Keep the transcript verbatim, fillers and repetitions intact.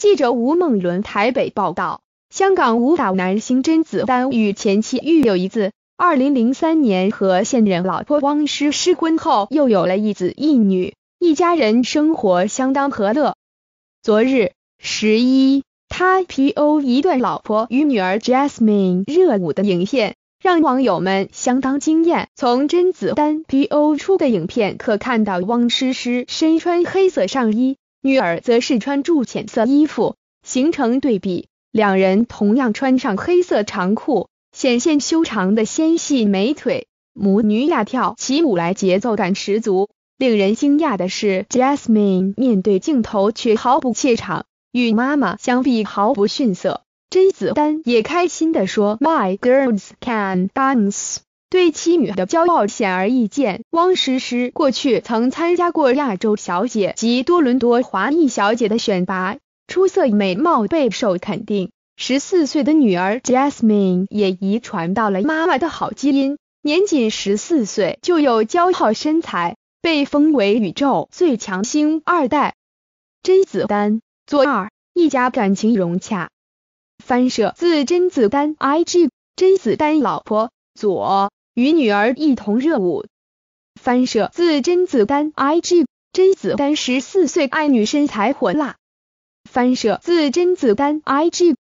记者吴梦伦台北报道，香港舞蹈男星甄子丹与前妻育有一子，二零零三年和现任老婆汪诗诗婚后又有了一子一女，一家人生活相当和乐。昨日十一，他 P O 一段老婆与女儿 Jasmine 热舞的影片，让网友们相当惊艳。从甄子丹 P O 出的影片可看到汪诗诗身穿黑色上衣，女儿则是穿著浅色衣服，形成对比。两人同样穿上黑色长裤，显现修长的纤细美腿，母女俩跳起舞来节奏感十足。令人惊讶的是 Jasmine 面对镜头却毫不怯场，与妈妈相比毫不逊色。甄子丹也开心地说 My girls can dance， 对妻女的骄傲显而易见。汪诗诗过去曾参加过亚洲小姐及多伦多华裔小姐的选拔，出色美貌备受肯定。十四岁的女儿 Jasmine 也遗传到了妈妈的好基因，年仅十四岁就有姣好身材，被封为宇宙最强星二代。甄子丹左二一家感情融洽。翻摄自甄子丹 I G， 甄子丹老婆左与女儿一同热舞。翻摄自甄子丹 I G， 甄子丹十四岁爱女身材火辣。翻摄自甄子丹 I G。